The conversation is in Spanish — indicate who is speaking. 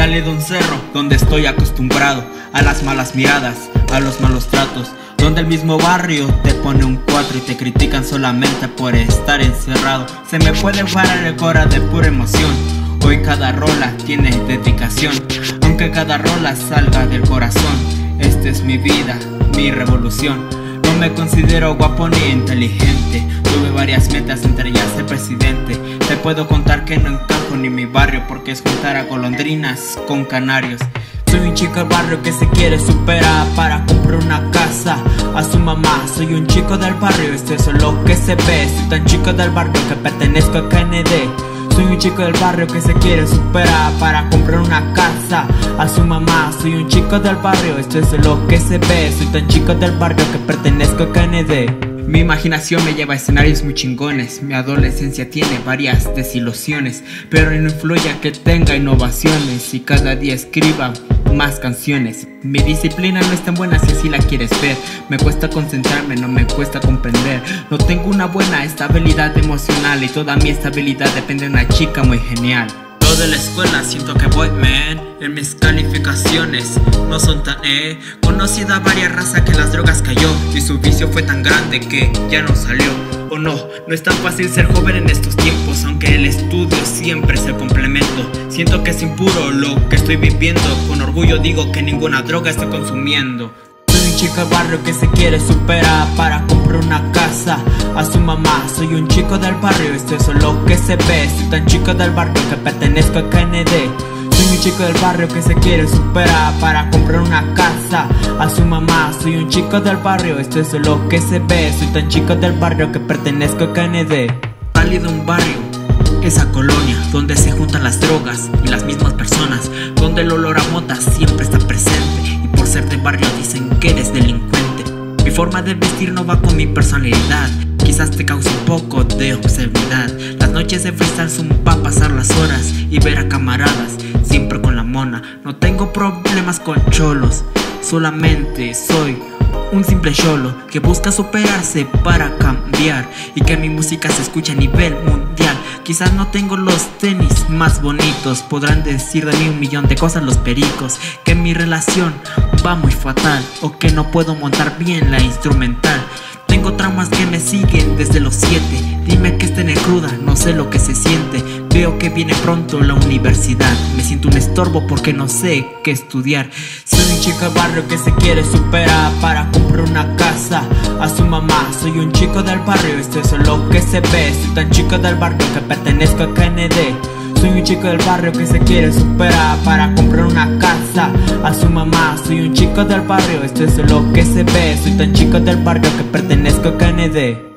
Speaker 1: Salí de un cerro donde estoy acostumbrado a las malas miradas, a los malos tratos, donde el mismo barrio te pone un 4 y te critican solamente por estar encerrado. Se me puede parar el cora de pura emoción. Hoy cada rola tiene dedicación, aunque cada rola salga del corazón. Esta es mi vida, mi revolución. No me considero guapo ni inteligente, tuve varias metas, entre ellas ser presidente. Te puedo contar que no encajo ni mi barrio, porque es juntar a golondrinas con canarios. Soy un chico del barrio que se quiere superar para comprar una casa a su mamá. Soy un chico del barrio, esto es lo que se ve. Soy tan chico del barrio que pertenezco a KND. Soy un chico del barrio que se quiere superar para comprar una casa a su mamá. Soy un chico del barrio, esto es lo que se ve. Soy tan chico del barrio que pertenezco a KND. Mi imaginación me lleva a escenarios muy chingones. Mi adolescencia tiene varias desilusiones, pero no influye a que tenga innovaciones y cada día escriba más canciones. Mi disciplina no es tan buena si así la quieres ver. Me cuesta concentrarme, no me cuesta comprender. No tengo una buena estabilidad emocional y toda mi estabilidad depende de una chica muy genial. Yo de la escuela siento que voy, man. En mis calificaciones no son tan conocida varias razas que las drogas cayó y su vicio fue tan grande que ya no salió. O no es tan fácil ser joven en estos tiempos, aunque el estudio siempre es el complemento. Siento que es impuro lo que estoy viviendo, con orgullo digo que ninguna droga estoy consumiendo. Soy un chico del barrio que se quiere superar para comprar una casa a su mamá. Soy un chico del barrio, esto es lo que se ve. Soy tan chico del barrio que pertenezco a KND. Soy un chico del barrio que se quiere superar para comprar una casa a su mamá. Soy un chico del barrio, esto es lo que se ve. Soy tan chico del barrio que pertenezco a KND. Salí de un barrio, esa colonia donde se juntan las drogas y las mismas personas, donde el olor a mota siempre está presente y por ser de barrio dicen que eres delincuente. Mi forma de vestir no va con mi personalidad, quizás te cause un poco de obscenidad. Las noches de freestyle son para pasar las horas y ver a camaradas siempre con la mona. No tengo problemas con cholos, solamente soy un simple cholo que busca superarse para cambiar y que mi música se escuche a nivel mundial. Quizás no tengo los tenis más bonitos, podrán decir de mí un millón de cosas los pericos, que mi relación va muy fatal o que no puedo montar bien la instrumental. Tengo traumas que me siguen desde los 7. Dime que es tener cruda, no sé lo que se siente. Veo que viene pronto la universidad. Me siento un estorbo porque no sé qué estudiar. Soy un chico del barrio que se quiere superar para comprar una casa a su mamá. Soy un chico del barrio, esto es lo que se ve. Soy tan chico del barrio que pertenezco a KND. Soy un chico del barrio que se quiere superar para comprar una casa a su mamá. Soy un chico del barrio, esto es lo que se ve. Soy tan chico del barrio que pertenezco a KND.